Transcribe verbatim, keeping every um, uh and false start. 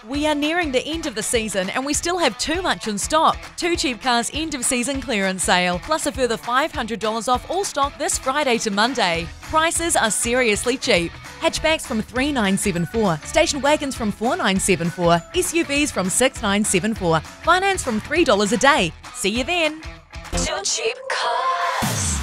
We are nearing the end of the season and we still have too much in stock. Two Cheap Cars end of season clearance sale, plus a further five hundred dollars off all stock this Friday to Monday. Prices are seriously cheap. Hatchbacks from three thousand nine hundred seventy-four dollars, station wagons from four thousand nine hundred seventy-four dollars, S U Vs from six thousand nine hundred seventy-four dollars, finance from three dollars a day. See you then. Two Cheap Cars.